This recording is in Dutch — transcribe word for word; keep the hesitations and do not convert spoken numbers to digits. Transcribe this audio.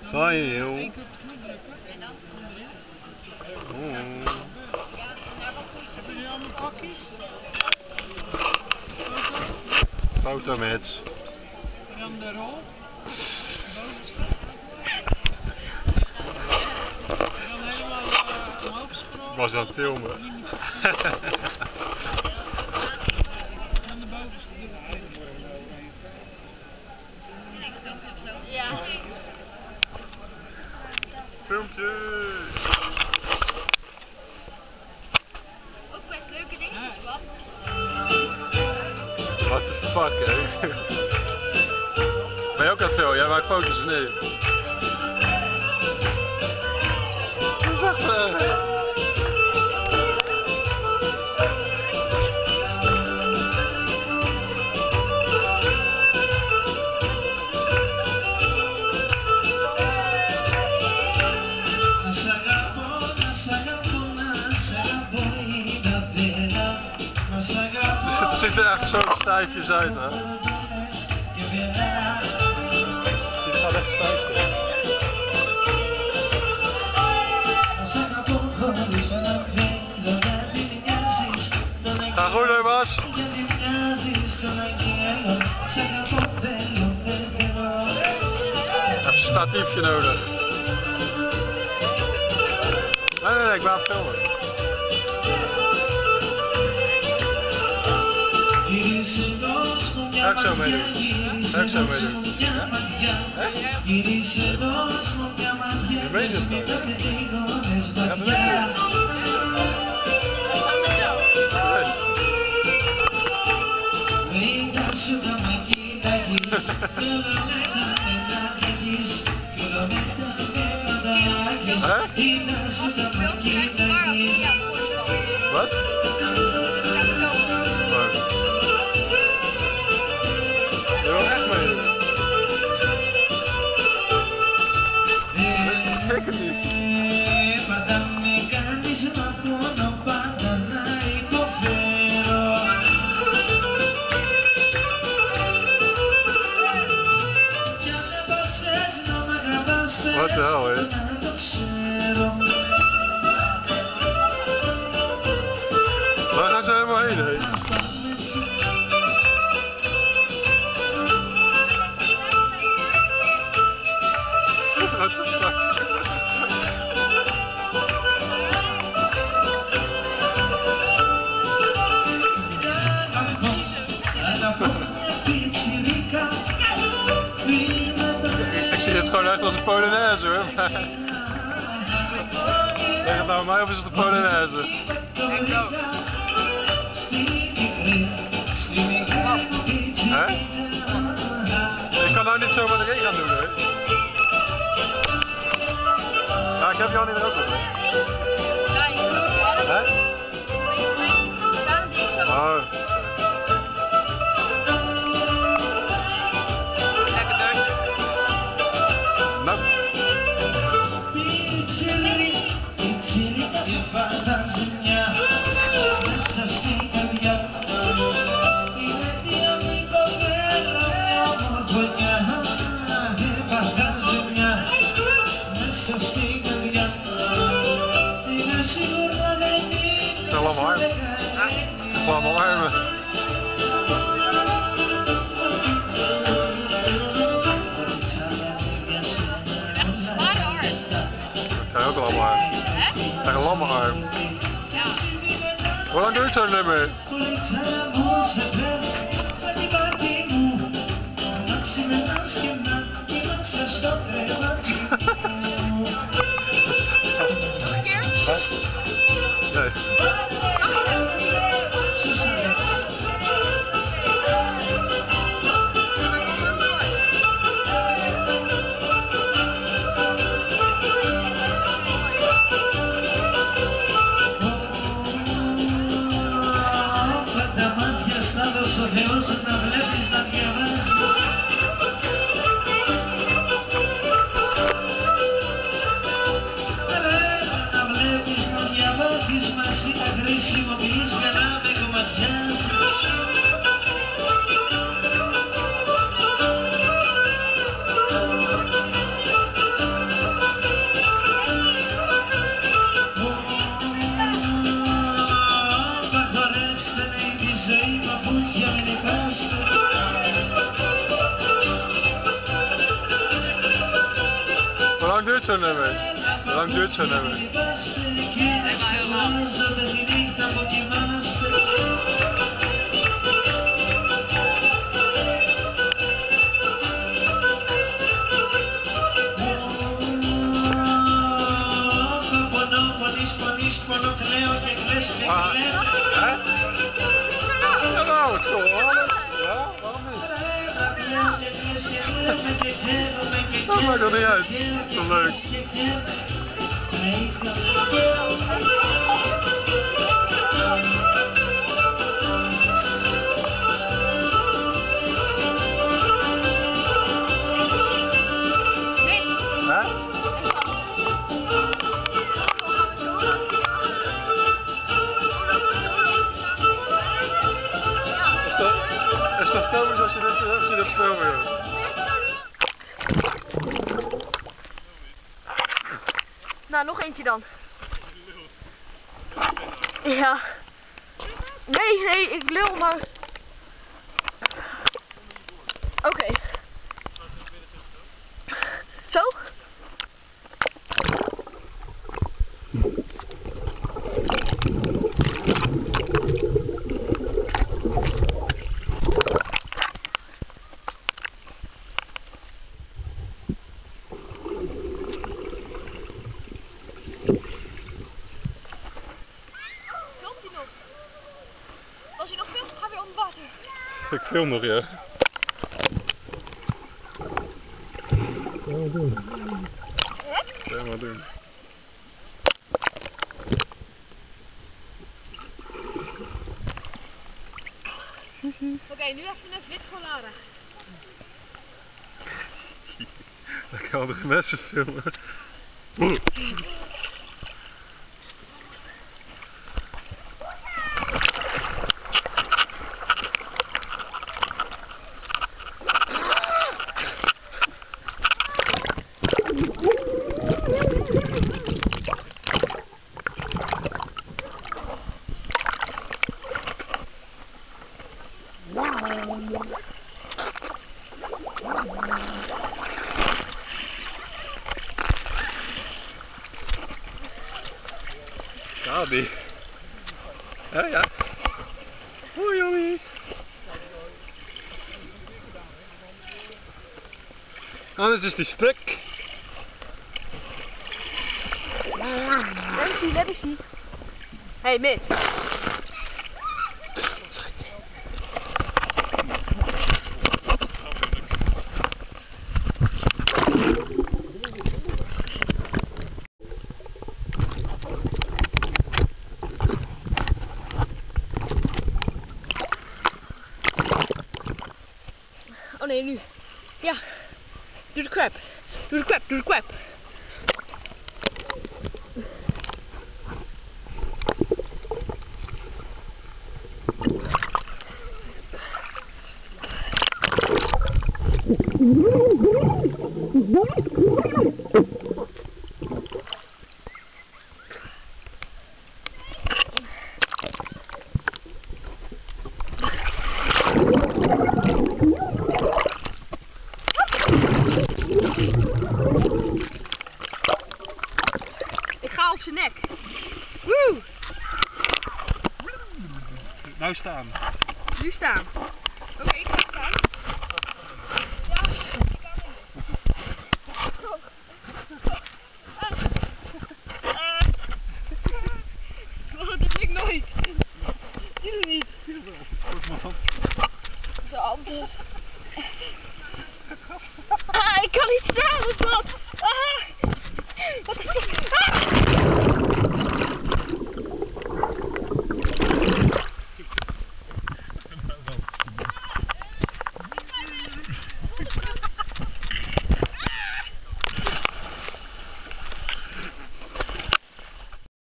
Saai joh. Eén keer op de knop drukken. Oh. Hebben jullie allemaal pakjes? Foto met. En dan de rol. De bovenste. En dan helemaal uh, omhoog scrollen. Ik was aan het filmen. En dan de bovenste drukken. Ja. Filmpje! Ook best leuke dingetjes, pap. What the fuck, hé? Ben je ook aan het filmen? Jij maakt foto's of niet? Dat is echt... Uh... Het ziet er echt zo stijfjes uit, hè? Het gaat echt stijf uit. Ga goed, hè, Bas? Even een statiefje nodig. Nee, nee, nee, ik ben aan het filmen. Ga ik zo meedoen. Ga ik zo meedoen. Ja? Echt? Je meent het toch? Ja, dat weet ik. Wat? Je wil echt meedoen? Ik het niet. Wat de hel, hè? Waar gaan ze helemaal heen, hè? What the fuck? Ik zie het gewoon echt als een Polonaise, hoor. Zeg het nou aan mij of is het een Polonaise? Hè? Ik kan nou niet zomaar erin gaan doen, hè? Ja, ik heb Jannie er ook op. Ja, je moet wel. Hè? Daarom die ik zo. Oh. Lekker duim. Nou. Allemaal arm. Allemaal armen. Zware arm. Dat kan ook allemaal arm. Hè? Echt een lamme arm. Ja. Hoe lang duurt zo'n nummer? Nog een keer? Nee. duurt zo'n nummer? Hoe lang duurt zo'n nummer? Helemaal helemaal. Ah, hè? Ja, nou, het kon alles. Ja, waarom niet? Dat maakt er niet uit. Dat is wel leuk. Hè? Het is toch komisch als je dat, als je dat filmen, joh. Nou, nog eentje dan. Ja. Nee, nee, ik lul maar. Oké. Okay. Zo? Als je nog filmt, ga weer onder water. Ik film nog, ja. Ja, maar doen. Ja, maar doen. Oké, okay, nu even net wit colada. Dan kan andere mensen filmen. Ja, die. Ja, ja. Hoi, jongen. Anders is die stuk. Daar is die, daar is die. Hé, hey, Mitch. Oh nee, nu. Ja. Doe de crap. Doe de crap, doe de crap. Ik ga op zijn nek. Woe! Nou staan. Nu staan. Oké, okay, ik ga staan. Ja, ik kan niet. Dat lukt nooit. Doe het niet. Goed man. Zo.